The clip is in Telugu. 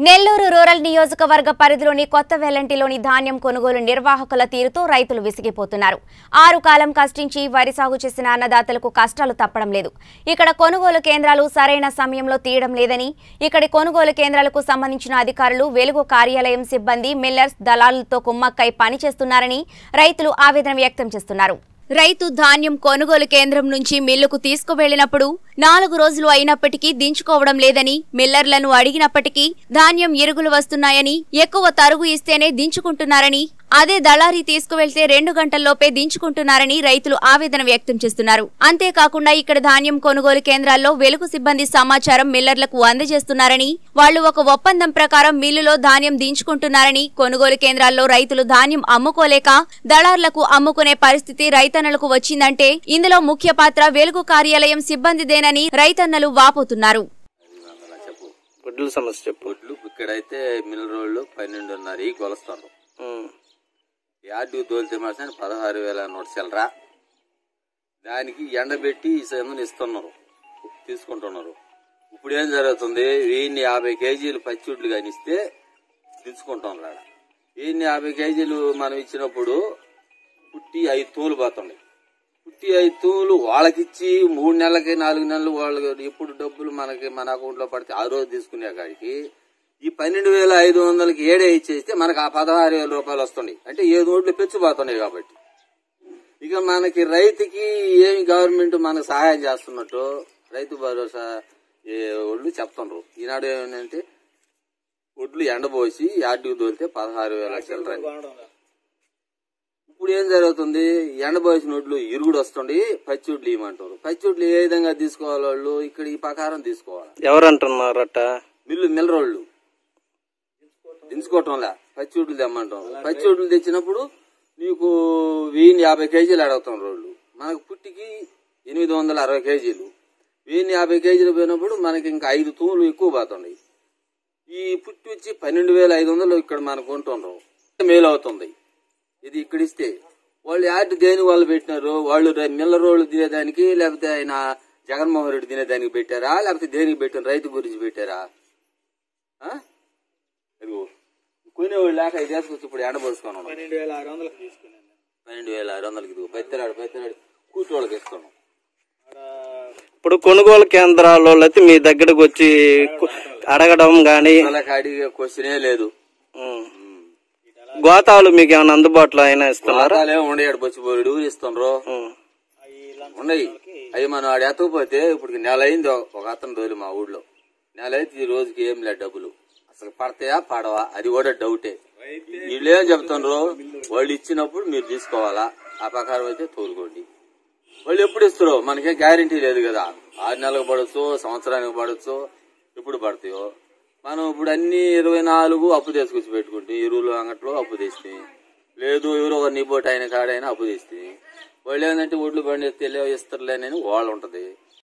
నెల్లూరు రూరల్ నియోజకవర్గ పరిధిలోని కొత్త వెల్లంటిలోని ధాన్యం కొనుగోలు నిర్వాహకుల తీరుతో రైతులు విసిగిపోతున్నారు. 6 కాలం కష్టించి వరి సాగు చేసిన అన్నదాతలకు కష్టాలు తప్పడం లేదు. ఇక్కడ కొనుగోలు కేంద్రాలు సరైన సమయంలో తీయడం లేదని, ఇక్కడి కొనుగోలు కేంద్రాలకు సంబంధించిన అధికారులు, వెలుగు కార్యాలయం సిబ్బంది, మిల్లర్స్, దళారులతో కుమ్మక్కై పనిచేస్తున్నారని రైతులు ఆవేదన వ్యక్తం చేస్తున్నారు. రైతు ధాన్యం కొనుగోలు కేంద్రం నుంచి మిల్లుకు తీసుకువెళ్లినప్పుడు 4 రోజులు అయినప్పటికీ దించుకోవడం లేదని, మిల్లర్లను అడిగినప్పటికీ ధాన్యం ఇరుగులు వస్తున్నాయని, ఎక్కువ తరుగు ఇస్తేనే దించుకుంటున్నారని, అదే దళారీ తీసుకువెళ్తే 2 గంటల్లోపే దించుకుంటున్నారని రైతులు ఆవేదన వ్యక్తం చేస్తున్నారు. అంతేకాకుండా ఇక్కడ ధాన్యం కొనుగోలు కేంద్రాల్లో వెలుగు సిబ్బంది సమాచారం మిల్లర్లకు అందజేస్తున్నారని, వాళ్లు ఒక ఒప్పందం ప్రకారం మిల్లులో ధాన్యం దించుకుంటున్నారని, కొనుగోలు కేంద్రాల్లో రైతులు ధాన్యం అమ్ముకోలేక దళారులకు అమ్ముకునే పరిస్థితి రైతన్నలకు వచ్చిందంటే ఇందులో ముఖ్య పాత్ర వెలుగు కార్యాలయం సిబ్బందిదేనని రైతన్నలు వాపోతున్నారు. వడ్లు సమస్య చెప్పు. వడ్లు ఇక్కడైతే మిల్ రోడ్లు 12.5 కొలుస్తారు. యార్డు తోలితే మాత్రం 16,100 చిల్లరా. దానికి ఎండబెట్టి ఇస్తున్నారు, తీసుకుంటున్నారు. ఇప్పుడు ఏం జరుగుతుంది, 1050 కేజీలు పచ్చివడ్లు కానిస్తే దించుకుంటున్నారు. 1050 కేజీలు మనం ఇచ్చినప్పుడు పుట్టి 5 తూలు పోతున్నాయి. పుట్టి 5 తూలు వాళ్ళకిచ్చి 3 నెలలకి 4 నెలలు వాళ్ళకి ఎప్పుడు డబ్బులు మన అకౌంట్ లో పడితే ఆ రోజు తీసుకునే కాడికి ఈ 12,500కి ఏడే ఇచ్చేస్తే మనకు ఆ 16,000 రూపాయలు వస్తున్నాయి. అంటే 7 ఓట్లు పెంచిపోతున్నాయి. కాబట్టి ఇక మనకి రైతుకి ఏమి గవర్నమెంట్ మనకు సహాయం చేస్తున్నట్టు రైతు భరోసా ఒడ్లు చెప్తున్నారు. ఈనాడు ఏమంటే ఒడ్లు ఎండబోసి యార్డుకు తోలితే 16,000 చిల్లర. ఇప్పుడు ఏం జరుగుతుంది, ఎండబోసిన ఒడ్లు ఇరుగుడు వస్తుంది, పచ్చి ఒడ్లు ఇవ్వమంటారు. పచ్చి ఒడ్లు ఏ విధంగా తీసుకోవాలి, వాళ్ళు ఇక్కడ ఈ ప్రకారం తీసుకోవాలి. ఎవరంటున్నారట? మిల్లరోళ్ళు దించుకోవటంలా పచ్చి ఒడ్లు తెమ్మంటాం. పచ్చి ఒడ్లు తెచ్చినప్పుడు నీకు 1050 కేజీలు అడుగుతాం రోడ్లు. మనకు పుట్టికి 860 కేజీలు. 1050 కేజీలు పోయినప్పుడు మనకి ఇంకా 5 తూములు ఎక్కువ పోతున్నాయి. ఈ పుట్టి వచ్చి 12,500 ఇక్కడ మనకు కొంటున్నాం. మేలు అవుతుంది. ఇది ఇక్కడ ఇస్తే వాళ్ళు యాడ్ దేని వాళ్ళు పెట్టినారు, వాళ్ళు మిల్లరోళ్ళు తినేదానికి, లేకపోతే ఆయన జగన్మోహన్ రెడ్డి తినేదానికి పెట్టారా, లేకపోతే దేనికి పెట్టారు, రైతు గురించి పెట్టారా? కొనేవాళ్ళు లేక ఇది వేసుకొచ్చి ఇప్పుడు ఎండబోసుకున్నాం. 12,600కి బెత్తలాడు కూర్చో వాళ్ళకి ఇస్తున్నాం. ఇప్పుడు కొనుగోలు కేంద్రాల్లో అయితే మీ దగ్గరకు వచ్చి అడగడం గానీ అడిగే క్వశ్చనే లేదు. గోతాలు మీకు ఏమైనా అందుబాటులో అయినా ఇస్తున్నారా? ఉండేడు బొచ్చిపోయాడు ఇస్తున్నారు, ఉన్నాయి. అవి మనం ఆడ ఎత్తకపోతే ఇప్పుడు నెల అయింది. ఒక అతను రోజులు మా ఊళ్ళో నెల అయితే ఈ రోజుకి ఏం లేదు డబ్బులు. అసలు పడతాయా పడవా అది కూడా డౌటే. వీళ్ళు ఏం చెప్తున్నారు, వాళ్ళు ఇచ్చినప్పుడు మీరు తీసుకోవాలా, ఆ ప్రకారం అయితే తోలుకోండి. వాళ్ళు ఎప్పుడు ఇస్తారో మనకేం గ్యారంటీ లేదు కదా. 6 నెలలకు పడవచ్చు, సంవత్సరానికి పడవచ్చు, ఎప్పుడు పడతాయో. మనం ఇప్పుడు అన్ని 24 అప్పు తీసుకొచ్చి పెట్టుకుంటే, ఎరువులు అంగట్లో అప్పు తీస్తే, లేదు ఎవరో ఒక నిబోట్ అయిన కాడైనా అప్పు తీస్తే, వాళ్ళు ఏంటంటే ఒడ్లు బండి ఇస్తారులేనని వాళ్ళు ఉంటది.